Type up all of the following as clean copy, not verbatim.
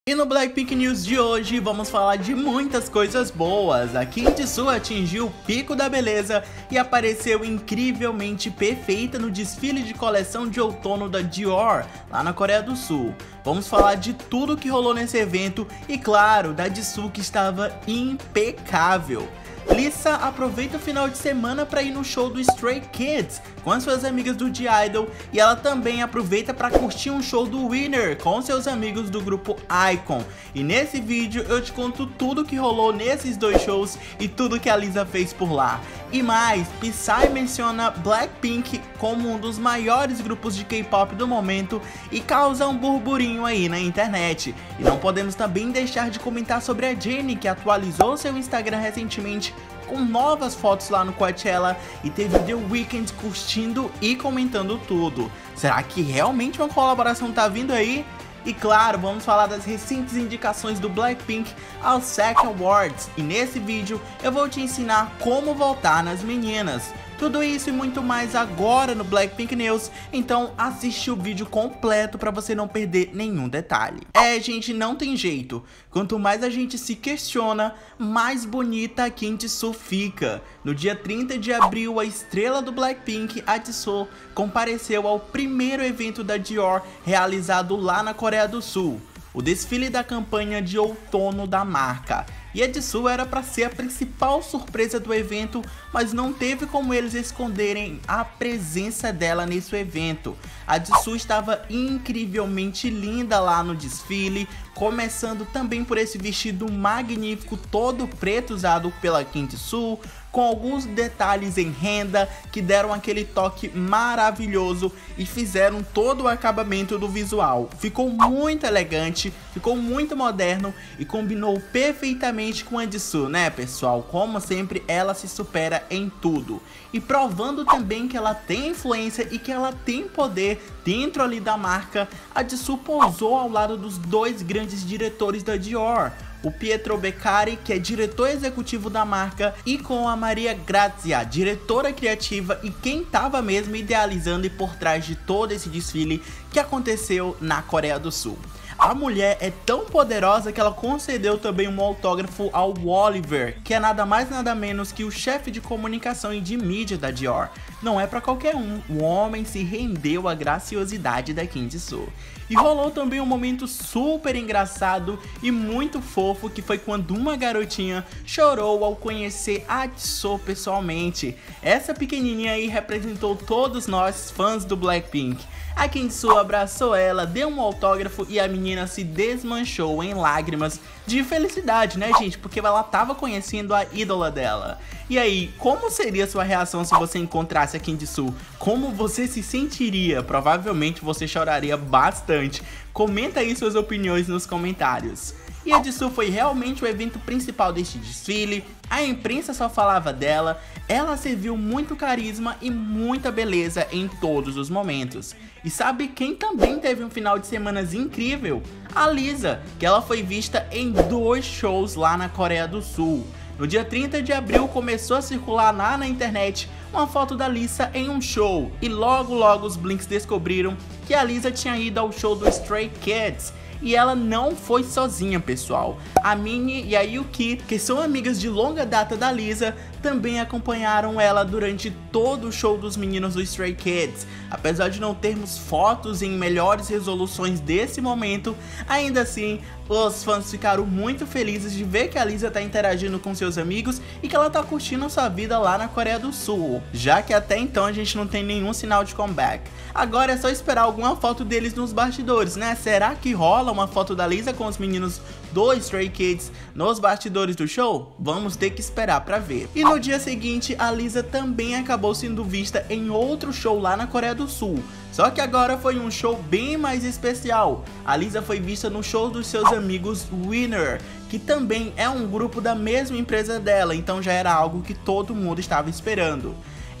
E no Blackpink News de hoje vamos falar de muitas coisas boas. A Kim Jisoo atingiu o pico da beleza e apareceu incrivelmente perfeita no desfile de coleção de outono da Dior, lá na Coreia do Sul. Vamos falar de tudo que rolou nesse evento e, claro, da Jisoo que estava impecável. Lisa aproveita o final de semana para ir no show do Stray Kids com as suas amigas do G-Idol e ela também aproveita para curtir um show do Winner com seus amigos do grupo iKON. E nesse vídeo eu te conto tudo que rolou nesses dois shows e tudo que a Lisa fez por lá. E mais, Psy menciona Blackpink como um dos maiores grupos de K-pop do momento e causa um burburinho aí na internet. E não podemos também deixar de comentar sobre a Jennie, que atualizou seu Instagram recentemente com novas fotos lá no Coachella e teve The Weeknd curtindo e comentando tudo. Será que realmente uma colaboração tá vindo aí? E claro, vamos falar das recentes indicações do Blackpink aos SAG Awards. E nesse vídeo eu vou te ensinar como votar nas meninas. Tudo isso e muito mais agora no Blackpink News, então assiste o vídeo completo para você não perder nenhum detalhe. Gente, não tem jeito. Quanto mais a gente se questiona, mais bonita a Kim Jisoo fica. No dia 30 de abril, a estrela do Blackpink, a Jisoo, compareceu ao primeiro evento da Dior realizado lá na Coreia do Sul, o desfile da campanha de outono da marca. E a Jisoo era para ser a principal surpresa do evento, mas não teve como eles esconderem a presença dela nesse evento. A Jisoo estava incrivelmente linda lá no desfile, começando também por esse vestido magnífico todo preto usado pela Kim Jisoo, com alguns detalhes em renda que deram aquele toque maravilhoso e fizeram todo o acabamento do visual. Ficou muito elegante, ficou muito moderno e combinou perfeitamente com a Jisoo, né pessoal? Como sempre, ela se supera em tudo. E provando também que ela tem influência e que ela tem poder dentro ali da marca, a Jisoo pousou ao lado dos dois grandes diretores da Dior, o Pietro Beccari, que é diretor executivo da marca, e com a Maria Grazia, diretora criativa e quem estava mesmo idealizando e por trás de todo esse desfile que aconteceu na Coreia do Sul. A mulher é tão poderosa que ela concedeu também um autógrafo ao Oliver, que é nada mais nada menos que o chefe de comunicação e de mídia da Dior. Não é pra qualquer um, o homem se rendeu à graciosidade da Kim Jisoo. E rolou também um momento super engraçado e muito fofo, que foi quando uma garotinha chorou ao conhecer a Jisoo pessoalmente. Essa pequenininha aí representou todos nós fãs do Blackpink. A Kim Jisoo abraçou ela, deu um autógrafo e a menina se desmanchou em lágrimas de felicidade, né gente? Porque ela tava conhecendo a ídola dela. E aí, como seria a sua reação se você encontrasse a Kim Jisoo? Como você se sentiria? Provavelmente você choraria bastante. Comenta aí suas opiniões nos comentários. E a Jisoo foi realmente o evento principal deste desfile, a imprensa só falava dela, ela serviu muito carisma e muita beleza em todos os momentos. E sabe quem também teve um final de semana incrível? A Lisa, que ela foi vista em 2 shows lá na Coreia do Sul. No dia 30 de abril começou a circular lá na internet uma foto da Lisa em um show, e logo os Blinks descobriram que a Lisa tinha ido ao show do Stray Kids. E ela não foi sozinha, pessoal. A Minnie e a Yuki, que são amigas de longa data da Lisa, também acompanharam ela durante todo o show dos meninos do Stray Kids. Apesar de não termos fotos em melhores resoluções desse momento, ainda assim, os fãs ficaram muito felizes de ver que a Lisa tá interagindo com seus amigos e que ela tá curtindo sua vida lá na Coreia do Sul, já que até então a gente não tem nenhum sinal de comeback. Agora é só esperar alguma foto deles nos bastidores, né? Será que rola uma foto da Lisa com os meninos do Stray Kids nos bastidores do show? Vamos ter que esperar pra ver. E no dia seguinte, a Lisa também acabou sendo vista em outro show lá na Coreia do Sul. Só que agora foi um show bem mais especial. A Lisa foi vista no show dos seus amigos Winner, que também é um grupo da mesma empresa dela, então já era algo que todo mundo estava esperando.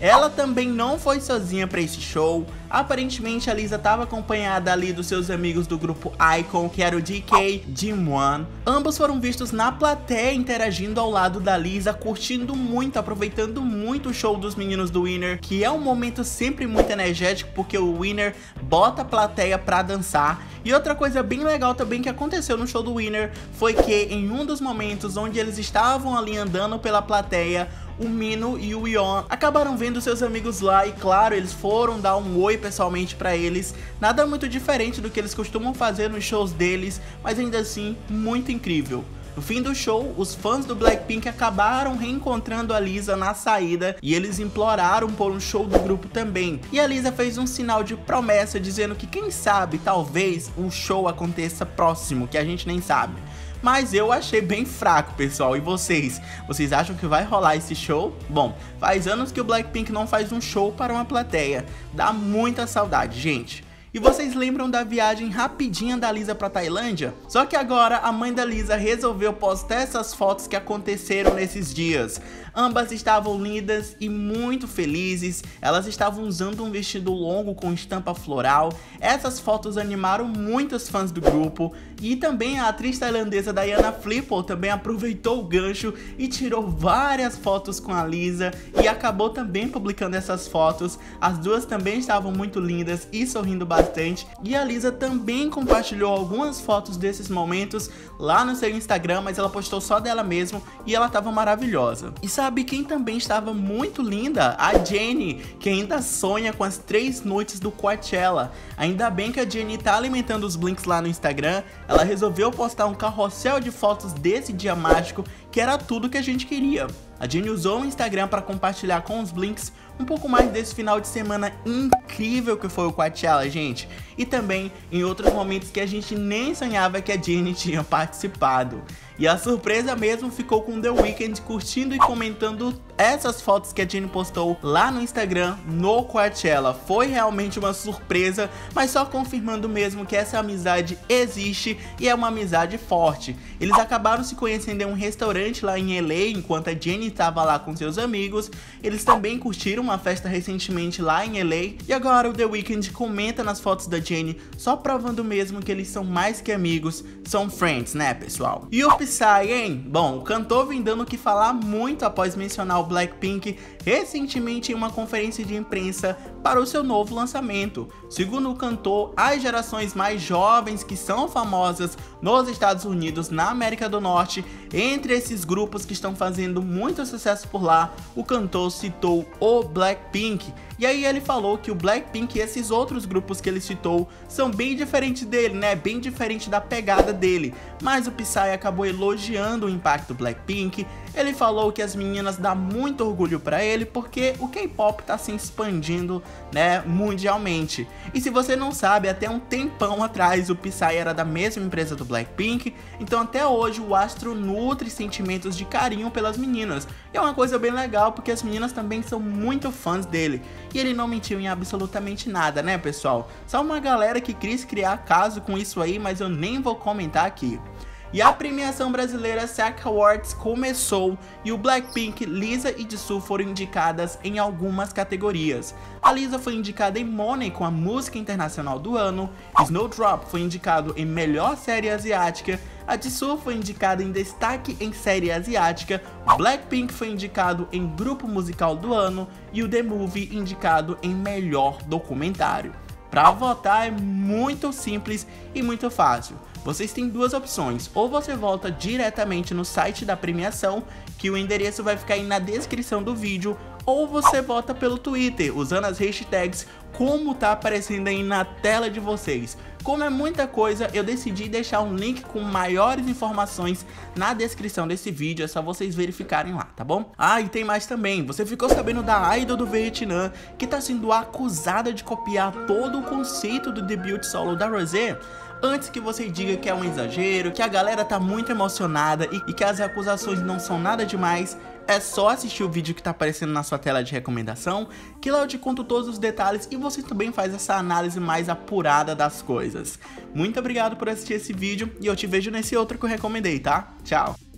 Ela também não foi sozinha para esse show. Aparentemente a Lisa estava acompanhada ali dos seus amigos do grupo iKON, que era o DK, Jim1. Ambos foram vistos na plateia interagindo ao lado da Lisa, curtindo muito, aproveitando muito o show dos meninos do Winner, que é um momento sempre muito energético, porque o Winner bota a plateia pra dançar. E outra coisa bem legal também que aconteceu no show do Winner foi que em um dos momentos onde eles estavam ali andando pela plateia, o Mino e o Yeon acabaram vendo seus amigos lá e claro, eles foram dar um oi pessoalmente pra eles. Nada muito diferente do que eles costumam fazer nos shows deles, mas ainda assim muito incrível. No fim do show, os fãs do Blackpink acabaram reencontrando a Lisa na saída e eles imploraram por um show do grupo também. E a Lisa fez um sinal de promessa dizendo que quem sabe, talvez, um show aconteça próximo, que a gente nem sabe. Mas eu achei bem fraco, pessoal. E vocês? Vocês acham que vai rolar esse show? Bom, faz anos que o Blackpink não faz um show para uma plateia. Dá muita saudade, gente. E vocês lembram da viagem rapidinha da Lisa pra Tailândia? Só que agora a mãe da Lisa resolveu postar essas fotos que aconteceram nesses dias. Ambas estavam lindas e muito felizes, elas estavam usando um vestido longo com estampa floral. Essas fotos animaram muitos fãs do grupo e também a atriz tailandesa Diana Flipple também aproveitou o gancho e tirou várias fotos com a Lisa e acabou também publicando essas fotos. As duas também estavam muito lindas e sorrindo bastante e a Lisa também compartilhou algumas fotos desses momentos lá no seu Instagram, mas ela postou só dela mesmo e ela estava maravilhosa. E sabe quem também estava muito linda? A Jennie, que ainda sonha com as 3 noites do Coachella. Ainda bem que a Jennie tá alimentando os blinks lá no Instagram. Ela resolveu postar um carrossel de fotos desse dia mágico, que era tudo que a gente queria. A Jennie usou o Instagram para compartilhar com os blinks um pouco mais desse final de semana incrível que foi o Coachella, gente. E também em outros momentos que a gente nem sonhava que a Jennie tinha participado. E a surpresa mesmo ficou com The Weeknd curtindo e comentando essas fotos que a Jennie postou lá no Instagram no Coachella. Foi realmente uma surpresa, mas só confirmando mesmo que essa amizade existe e é uma amizade forte. Eles acabaram se conhecendo em um restaurante lá em LA enquanto a Jennie estava lá com seus amigos. Eles também curtiram uma festa recentemente lá em LA e agora o The Weeknd comenta nas fotos da Jennie, só provando mesmo que eles são mais que amigos, são friends, né, pessoal? E o Psy, hein? Bom, o cantor vem dando o que falar muito após mencionar o Blackpink recentemente em uma conferência de imprensa para o seu novo lançamento. Segundo o cantor, as gerações mais jovens que são famosas nos Estados Unidos, na América do Norte, entre esses grupos que estão fazendo muito sucesso por lá, o cantor citou o Blackpink. E aí ele falou que o Blackpink e esses outros grupos que ele citou são bem diferentes dele, né? Bem diferente da pegada dele. Mas o Psy acabou elogiando o impacto do Blackpink. Ele falou que as meninas dão muito orgulho pra ele porque o K-pop tá se expandindo, né, mundialmente. E se você não sabe, até um tempão atrás o Psy era da mesma empresa do Blackpink, então até hoje o astro nutre sentimentos de carinho pelas meninas. E é uma coisa bem legal porque as meninas também são muito fãs dele. E ele não mentiu em absolutamente nada, né, pessoal? Só uma galera que quis criar caso com isso aí, mas eu nem vou comentar aqui. E a premiação brasileira SAC Awards começou e o Blackpink, Lisa e Jisoo foram indicadas em algumas categorias. A Lisa foi indicada em Money com a música internacional do ano, Snowdrop foi indicado em melhor série asiática, a Jisoo foi indicada em destaque em série asiática, o Blackpink foi indicado em grupo musical do ano e o The Movie indicado em melhor documentário. Para votar é muito simples e muito fácil. Vocês têm duas opções, ou você vota diretamente no site da premiação, que o endereço vai ficar aí na descrição do vídeo, ou você vota pelo Twitter, usando as hashtags como tá aparecendo aí na tela de vocês. Como é muita coisa, eu decidi deixar um link com maiores informações na descrição desse vídeo, é só vocês verificarem lá, tá bom? Ah, e tem mais também, você ficou sabendo da idol do Vietnã, que tá sendo acusada de copiar todo o conceito do debut solo da Rosé? Antes que você diga que é um exagero, que a galera tá muito emocionada e que as acusações não são nada demais, é só assistir o vídeo que tá aparecendo na sua tela de recomendação, que lá eu te conto todos os detalhes e você também faz essa análise mais apurada das coisas. Muito obrigado por assistir esse vídeo e eu te vejo nesse outro que eu recomendei, tá? Tchau!